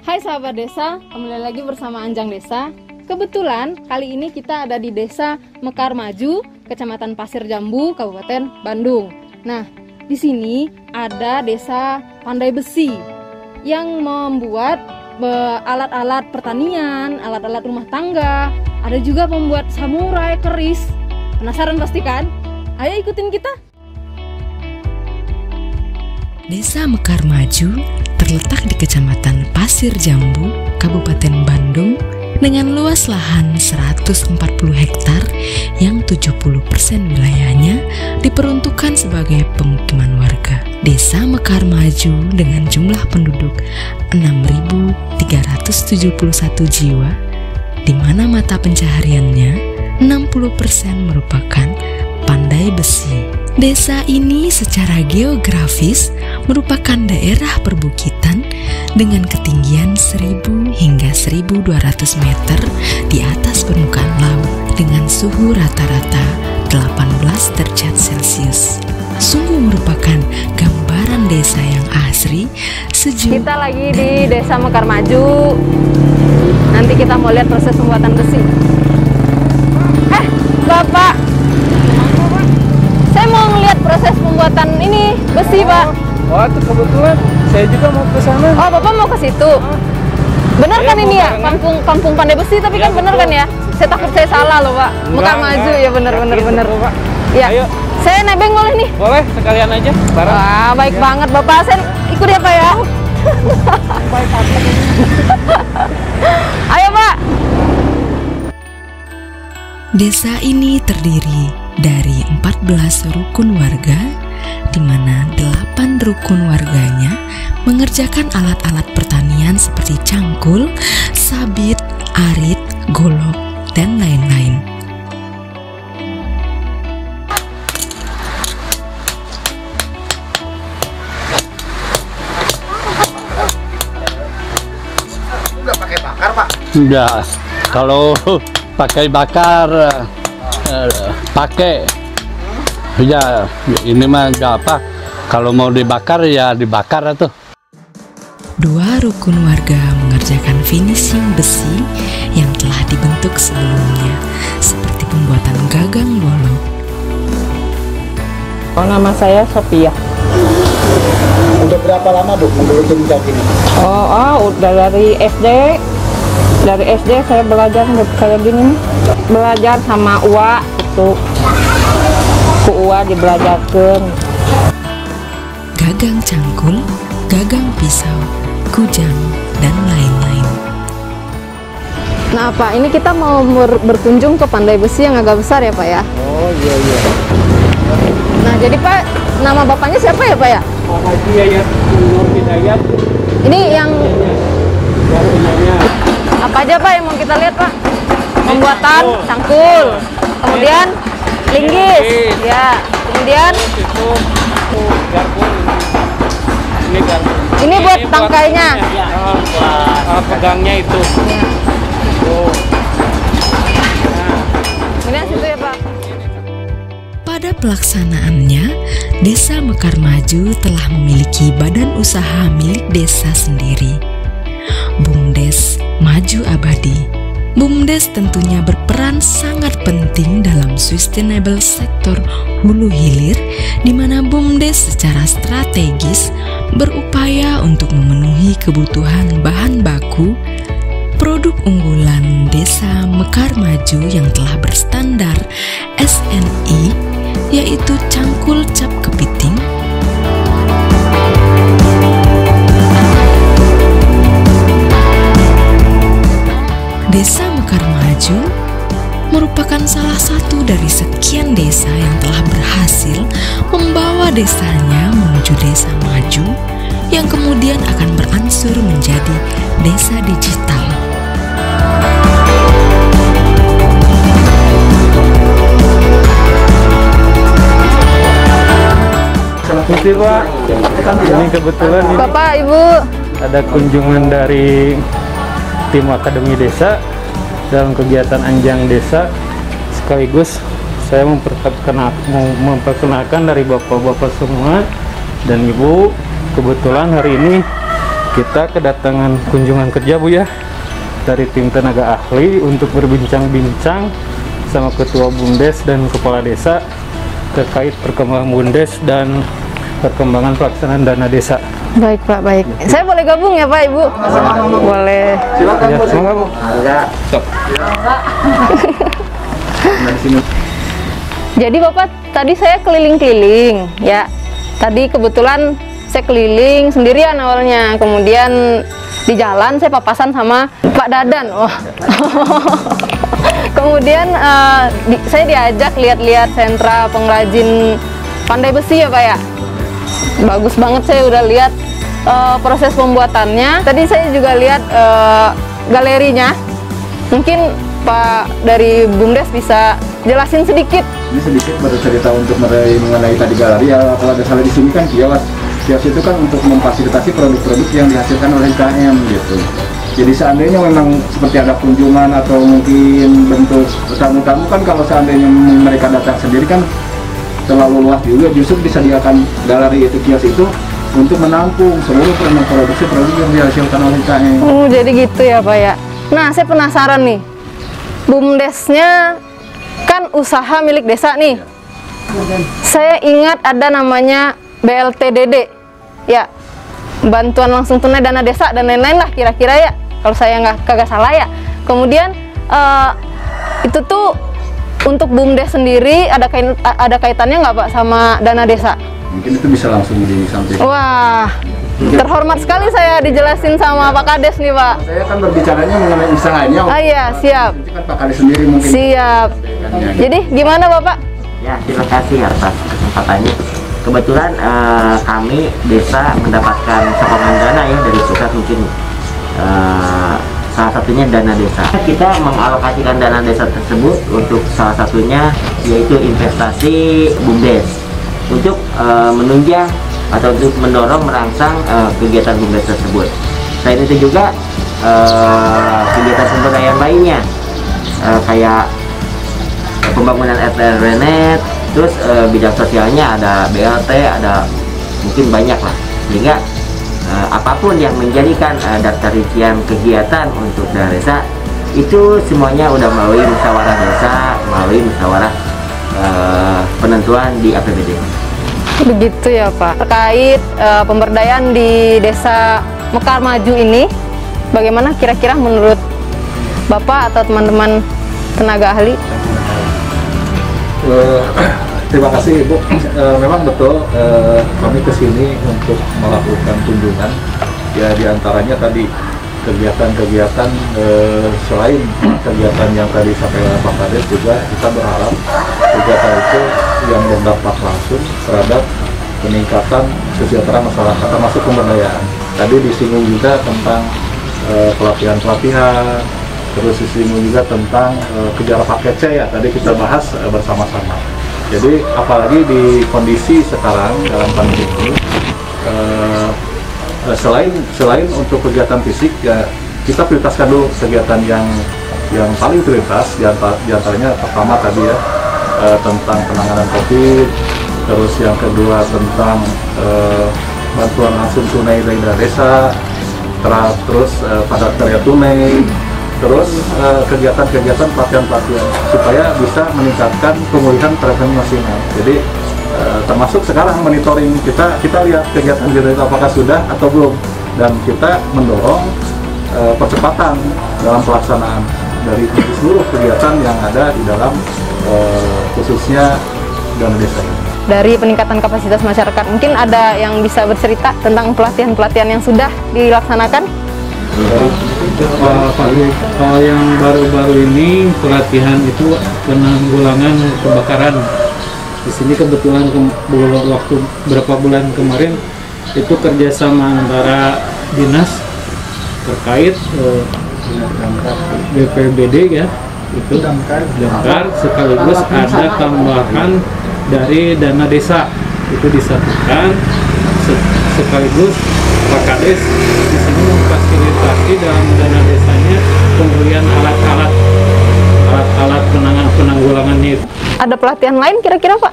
Hai sahabat desa, kembali lagi bersama Anjang Desa. Kebetulan kali ini kita ada di Desa Mekar Maju, Kecamatan Pasir Jambu, Kabupaten Bandung. Nah, di sini ada Desa Pandai Besi yang membuat alat-alat pertanian, alat-alat rumah tangga. Ada juga membuat samurai, keris. Penasaran pasti kan? Ayo ikutin kita. Desa Mekar Maju terletak di Kecamatan Pasir Jambu, Kabupaten Bandung dengan luas lahan 140 hektar yang 70% wilayahnya diperuntukkan sebagai pemukiman warga. Desa Mekar Maju dengan jumlah penduduk 6.371 jiwa, di mana mata pencahariannya 60% merupakan pandai besi. Desa ini secara geografis merupakan daerah perbukitan dengan ketinggian 1000 hingga 1200 meter di atas permukaan laut dengan suhu rata-rata 18 derajat Celcius. Sungguh merupakan gambaran desa yang asri, sejuk. Kita lagi di Desa Mekar Maju. Nanti kita mau lihat proses pembuatan besi. Bapak, saya mau ngeliat proses pembuatan ini besi, Pak. Oh, itu kebetulan saya juga mau ke sana. Oh, Bapak mau ke situ. Bener kan ini ya, kampung Pandai Besi, tapi kan bener kan ya? Saya takut saya salah loh, Pak. Mekar Maju ya, bener. Pak. Ya. Ayo. Saya nebeng boleh nih? Boleh, sekalian aja. Bareng. Wah, baik banget Bapak. Saya ikut ya, Pak ya. Ayo, Pak. Desa ini terdiri dari 14 rukun warga, di mana 8 rukun warganya mengerjakan alat-alat pertanian seperti cangkul, sabit, arit, golok, dan lain-lain. Nggak pakai bakar, Pak? Enggak, kalau pakai bakar pakai ya ini mah enggak apa, kalau mau dibakar ya dibakar tuh. 2 rukun warga mengerjakan finishing besi yang telah dibentuk sebelumnya, seperti pembuatan gagang golok. Oh, nama saya Sophia. Udah berapa lama, Bu, menggeluti kayak gini? Udah dari SD. Dari SD saya belajar kayak gini nih. Belajar sama Uwa itu. Ku Uwa dibelajarkan. Gagang cangkul, gagang pisau, kujang, dan lain-lain. Nah, Pak, ini kita mau berkunjung ke Pandai Besi yang agak besar ya, Pak ya? Oh, iya. Nah, jadi Pak, nama bapaknya siapa ya, Pak ya? Pak Haji Yayat Nur Hidayat. Ini yang apa aja, Pak, yang mau kita lihat, Pak? Pembuatan cangkul, kemudian linggis, ya, kemudian Itu garpu. Ini garpu. ini buat tangkainya. Pegangnya itu. Ya. Oh. Kemudian situ ya, Pak. Pada pelaksanaannya, Desa Mekar Maju telah memiliki badan usaha milik desa sendiri, BUMDes Maju Abadi. BUMDes tentunya berperan sangat penting dalam sustainable sektor hulu hilir, di mana BUMDes secara strategis berupaya untuk memenuhi kebutuhan bahan baku produk unggulan Desa Mekar Maju yang telah berstandar SNI, yaitu cangkul cap kepiting, Desa Mekar Maju merupakan salah satu dari sekian desa yang telah berhasil membawa desanya menuju desa maju yang kemudian akan beransur menjadi desa digital. Selamat pagi, Pak. Ini kebetulan ini Bapak, Ibu. ada kunjungan dari tim Akademi Desa dalam kegiatan Anjang Desa, sekaligus saya memperkenalkan dari bapak-bapak semua dan ibu. Kebetulan hari ini Kita kedatangan kunjungan kerja Bu ya dari tim tenaga ahli untuk berbincang-bincang sama Ketua BUMDes dan Kepala Desa terkait perkembangan BUMDes dan perkembangan pelaksanaan dana desa. Baik Pak, baik. Saya boleh gabung ya Pak, Ibu? Boleh. Silakan Bu. Semoga Bu. Jadi Bapak, tadi saya keliling-keliling ya. Tadi kebetulan saya keliling sendirian awalnya. Kemudian di jalan saya papasan sama Pak Dadan. Oh. Kemudian saya diajak lihat-lihat sentra pengrajin pandai besi ya Pak ya. Bagus banget, saya udah lihat proses pembuatannya. Tadi saya juga lihat galerinya. Mungkin Pak dari BUMDes bisa jelasin sedikit. Ini sedikit bercerita untuk mengenai tadi galeri. Ya, kalau ada salah di sini kan kios. Kios itu kan untuk memfasilitasi produk-produk yang dihasilkan oleh UKM gitu. Jadi seandainya memang seperti ada kunjungan atau mungkin bentuk tamu-tamu kan, kalau seandainya mereka datang sendiri kan terlalu luas juga, justru disediakan galeri itu, kios itu untuk menampung seluruh produksi-produksi yang dihasilkan oleh UKM. Jadi gitu ya Pak ya. Nah, saya penasaran nih, BUMDesnya kan usaha milik desa nih. Saya ingat ada namanya BLTDD ya, bantuan langsung tunai dana desa dan lain-lain lah kira-kira ya, kalau saya kagak salah ya. Kemudian itu tuh untuk BUMDes sendiri ada kaitannya nggak Pak sama dana desa? Mungkin itu bisa langsung disampaikan. Wah, terhormat sekali saya dijelasin sama Pak Kades nih Pak. Saya kan berbicaranya mengenai usahanya. Ah iya, siap. Itu kan Pak Kades sendiri mungkin. Siap. Jadi gimana Bapak? Ya, terima kasih atas kesempatannya. Kebetulan kami desa mendapatkan sokongan dana ya dari pusat, mungkin salah satunya dana desa. Kita mengalokasikan dana desa tersebut untuk salah satunya yaitu investasi BUMDes untuk menunjang atau untuk mendorong merangsang kegiatan BUMDes tersebut. Selain itu juga kegiatan pemberdayaan lainnya kayak pembangunan RT/RW, terus bidang sosialnya ada BLT, ada mungkin banyak lah, sehingga apapun yang menjadikan daftar rincian kegiatan untuk dana desa itu semuanya udah melalui musyawarah desa, melalui musyawarah penentuan di APBD. Begitu ya Pak. Terkait pemberdayaan di Desa Mekar Maju ini, bagaimana kira-kira menurut Bapak atau teman-teman tenaga ahli? Terima kasih Ibu. Memang betul kami kesini untuk melakukan kunjungan. Ya, diantaranya tadi kegiatan-kegiatan selain kegiatan yang tadi sampai Pak Kades, juga kita berharap kegiatan itu yang berdampak langsung terhadap peningkatan kesejahteraan masyarakat termasuk pemberdayaan. Tadi disinggung juga tentang pelatihan-pelatihan, terus disinggung juga tentang kejar paket C ya, tadi kita bahas bersama-sama. Jadi apalagi di kondisi sekarang dalam pandemi ini, selain untuk kegiatan fisik ya, kita prioritaskan dulu kegiatan yang paling prioritas, diantaranya pertama tadi ya tentang penanganan COVID, terus yang kedua tentang bantuan langsung tunai dari dana desa, terus padat karya tunai, terus kegiatan-kegiatan pelatihan-pelatihan supaya bisa meningkatkan pemulihan perekonomian nasional. Jadi termasuk sekarang monitoring kita lihat kegiatan itu apakah sudah atau belum, dan kita mendorong percepatan dalam pelaksanaan dari seluruh kegiatan yang ada di dalam khususnya dana desa ini. Dari peningkatan kapasitas masyarakat, mungkin ada yang bisa bercerita tentang pelatihan-pelatihan yang sudah dilaksanakan? Kalau yang baru-baru ini pelatihan itu penanggulangan kebakaran. Di sini kebetulan waktu berapa bulan kemarin itu kerjasama antara dinas terkait BPBD ya, itu damkar sekaligus ada tambahan dari dana desa itu disatukan, sekaligus Pak Kades di sini memfasilitasi dalam dana desanya pembelian alat penanggulangannya. Ada pelatihan lain kira-kira Pak?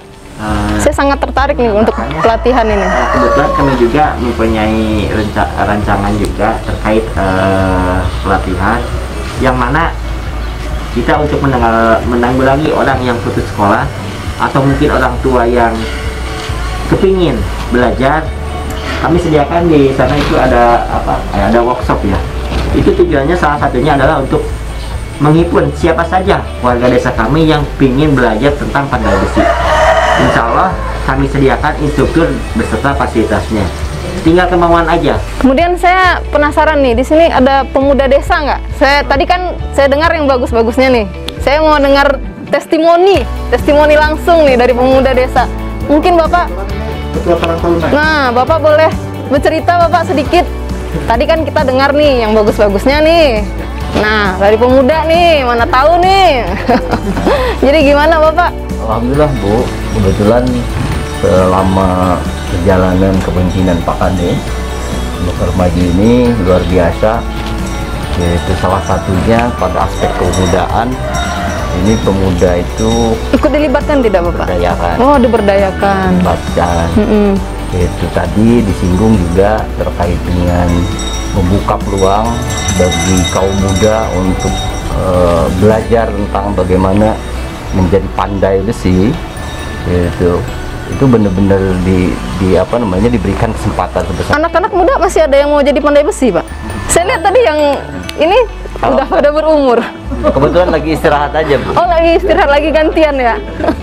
Saya sangat tertarik nih untuk pelatihan ini. Kebetulan kami juga mempunyai rancangan juga terkait pelatihan, yang mana kita untuk menanggulangi orang yang putus sekolah atau mungkin orang tua yang kepingin belajar. Kami sediakan di sana itu ada ada workshop ya. Itu tujuannya salah satunya adalah untuk menghimpun siapa saja warga desa kami yang ingin belajar tentang pandai besi. Insya Allah kami sediakan instruktur beserta fasilitasnya. Tinggal kemauan aja. Kemudian saya penasaran nih, di sini ada pemuda desa nggak? Tadi kan saya dengar yang bagus-bagusnya nih. Saya mau dengar testimoni langsung nih dari pemuda desa. Mungkin Bapak. Ketua Karang Taruna. Nah, Bapak boleh bercerita Bapak sedikit. Tadi kan kita dengar nih yang bagus-bagusnya nih. Nah, dari pemuda nih, mana tahu nih. Jadi gimana Bapak? Alhamdulillah Bu, kebetulan selama perjalanan kepemimpinan Pak Kades Mekar Maju ini luar biasa. Yaitu salah satunya pada aspek kepemudaan. Ini pemuda itu ikut dilibatkan tidak Bapak? Berdayakan. Oh, diberdayakan. Dilibatkan. Itu tadi disinggung juga terkait dengan membuka peluang bagi kaum muda untuk belajar tentang bagaimana menjadi pandai besi. Itu benar-benar diberikan kesempatan sebesar. Anak-anak muda masih ada yang mau jadi pandai besi, Pak? Saya lihat tadi yang ini udah pada berumur. Kebetulan lagi istirahat aja, Bu. Oh, lagi istirahat, lagi gantian ya.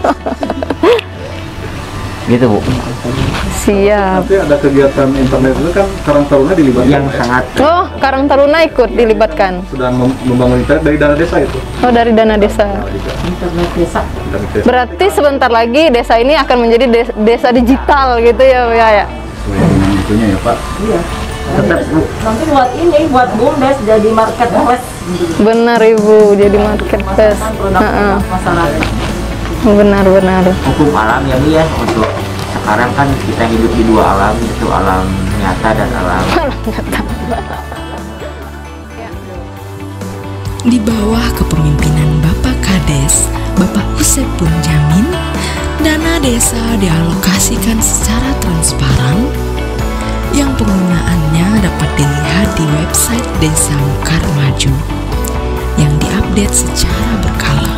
Gitu, Bu. Siap. Nanti ada kegiatan internet itu kan Karang Taruna dilibatkan. Yang sangat. Oh, Karang Taruna ikut dilibatkan. Sedang membangun internet dari dana desa itu. Oh, dari dana desa. Internet desa. Berarti sebentar lagi desa ini akan menjadi desa digital gitu ya, Bu ya? Dengan itunya ya Pak. Iya. Tetap Bu. Nanti buat BUMDes jadi marketplace. Benar Ibu, jadi marketplace. Masyarakat. Benar-benar. Hukum alam ya Bu ya, untuk sekarang kan kita hidup di dua alam, yaitu alam nyata dan alam Di bawah kepemimpinan Bapak Kades, Bapak Usep Bunjamin, dana desa dialokasikan secara transparan yang penggunaannya dapat dilihat di website Desa Mekar Maju yang diupdate secara berkala.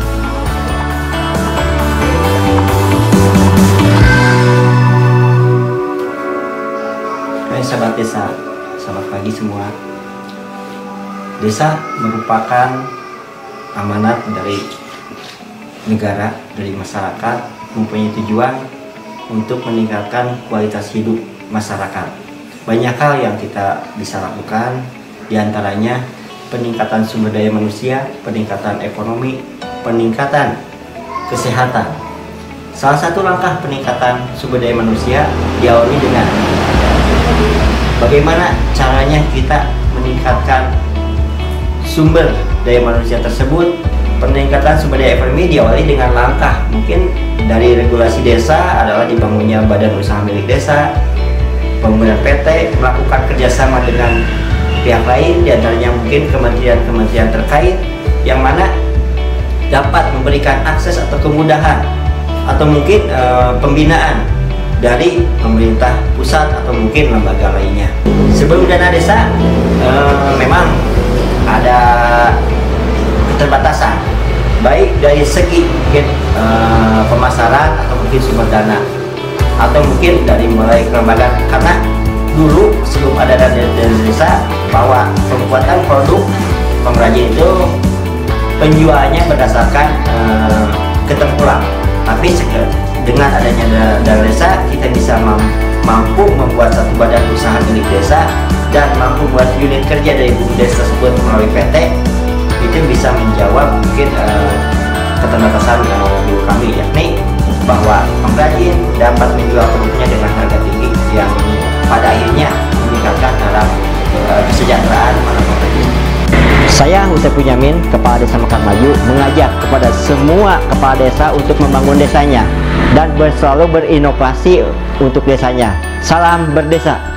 Hai sahabat desa, selamat pagi semua. Desa merupakan amanat dari negara, dari masyarakat, mempunyai tujuan untuk meningkatkan kualitas hidup masyarakat. Banyak hal yang kita bisa lakukan, diantaranya peningkatan sumber daya manusia, peningkatan ekonomi, peningkatan kesehatan. Salah satu langkah peningkatan sumber daya manusia diawali dengan bagaimana caranya kita meningkatkan sumber daya manusia tersebut. Peningkatan sumber daya ekonomi diawali dengan langkah mungkin dari regulasi desa adalah dibangunnya badan usaha milik desa, pembangunan PT, melakukan kerjasama dengan pihak lain, diantaranya mungkin kementerian-kementerian terkait yang mana dapat memberikan akses atau kemudahan atau mungkin pembinaan dari pemerintah pusat atau mungkin lembaga lainnya. Sebelum dana desa memang ada keterbatasan, baik dari segi pemasaran atau mungkin sumber dana, atau mungkin dari mulai kelembagaan, karena dulu sebelum ada dana desa bahwa pembuatan produk pengrajin itu penjualannya berdasarkan ketempuran, tapi dengan adanya dana desa kita bisa mampu membuat satu badan usaha milik desa dan mampu membuat unit kerja dari BUMDes tersebut melalui PT. Itu bisa menjawab mungkin keterbatasan dulu kami, yakni bahwa pengrajin dapat menjual produknya dengan harga tinggi yang pada akhirnya meningkatkan dalam kesejahteraan para pengrajin. Saya Usep Bunjamin, Kepala Desa Mekar Maju, mengajak kepada semua kepala desa untuk membangun desanya dan selalu berinovasi untuk desanya. Salam berdesa.